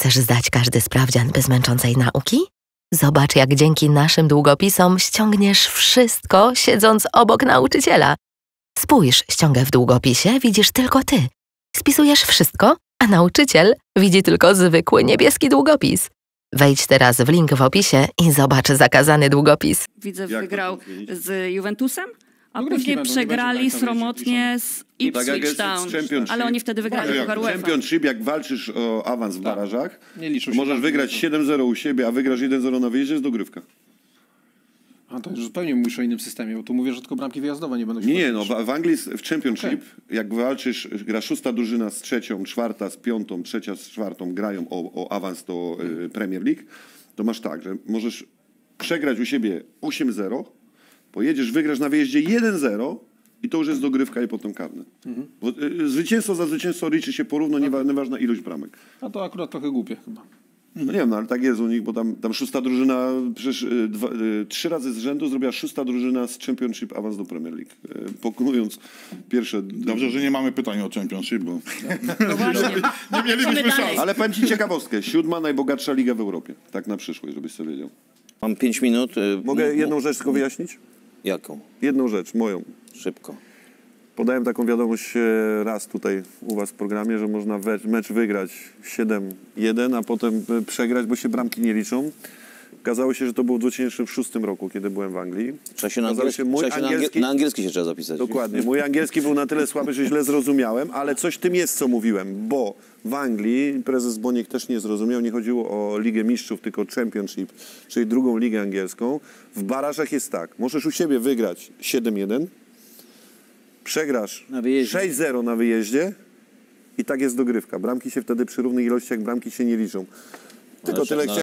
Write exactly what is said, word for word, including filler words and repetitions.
Chcesz zdać każdy sprawdzian bez męczącej nauki? Zobacz, jak dzięki naszym długopisom ściągniesz wszystko, siedząc obok nauczyciela. Spójrz, ściągę w długopisie widzisz tylko ty. Spisujesz wszystko, a nauczyciel widzi tylko zwykły niebieski długopis. Wejdź teraz w link w opisie i zobacz zakazany długopis. Widzew Jak wygrał z Juventusem, a No, później będą, przegrali tak, tam sromotnie z Tak jak Ipswich jest Town, w Championship. ale oni wtedy wygrali Jak Puchar w UEFA. Championship, jak walczysz o awans w barażach, Nie liczą to się możesz tam. wygrać siedem zero u siebie, a wygrasz jeden zero na wyjeździe, jest dogrywka. A to już zupełnie mówisz o innym systemie, bo tu mówię, że tylko bramki wyjazdowe nie będą się Nie, nie, liczyć. no w, w Anglii jest- w Championship, jak walczysz, gra szósta drużyna z trzecią, czwarta z piątą, trzecia z czwartą, grają o, o awans do y, Premier League, to masz tak, że możesz przegrać u siebie osiem zero, pojedziesz, wygrasz na wyjeździe jeden zero i to już jest dogrywka i potem karne. Mhm. Bo, y, zwycięstwo za zwycięstwo liczy się porówno, niewa- nieważna ilość bramek. A to akurat trochę głupie chyba. No nie wiem, no, ale tak jest u nich, bo tam, tam szósta drużyna, przecież y, dwa, y, trzy razy z rzędu zrobiła szósta drużyna z Championship awans do Premier League, y, pokonując pierwsze... Dobrze, że nie mamy pytań o Championship, bo No właśnie. nie mielibyśmy Lecimy szans. dalej. Ale powiem ci ciekawostkę, siódma najbogatsza liga w Europie, tak na przyszłość, żebyś sobie wiedział. Mam pięć minut. y, Mogę m- jedną rzecz tylko wyjaśnić? Jaką? Jedną rzecz, moją. Szybko. Podałem taką wiadomość e, raz tutaj u was w programie, że można we, mecz wygrać siedem jeden, a potem e, przegrać, bo się bramki nie liczą. Okazało się, że to było w dwa tysiące szóstym roku, kiedy byłem w Anglii. Trzeba się na, Okazało angielski, się, mój trzeba się na, angielski- angiel, na angielski się trzeba zapisać. Dokładnie. Mój angielski był na tyle słaby, że źle zrozumiałem, ale coś w tym jest, co mówiłem, bo w Anglii prezes Boniek też nie zrozumiał, nie chodziło o Ligę Mistrzów, tylko o Championship, czyli drugą ligę angielską. W barażach jest tak, możesz u siebie wygrać siedem jeden, przegrasz Na wyjeździe. sześć zero na wyjeździe i tak jest dogrywka. Bramki się wtedy przy równych ilościach bramki się nie liczą. Tylko No, tyle no, chciałem